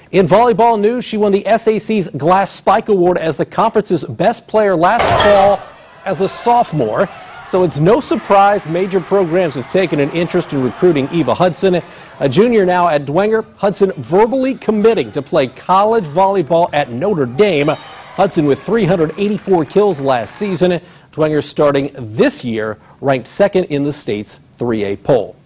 In volleyball news, she won the SAC's Glass Spike Award as the conference's best player last fall as a sophomore. So it's no surprise major programs have taken an interest in recruiting Eva Hudson. A junior now at Dwenger, Hudson verbally committing to play college volleyball at Notre Dame. Hudson with 384 kills last season. Dwenger starting this year ranked second in the state's 3A poll.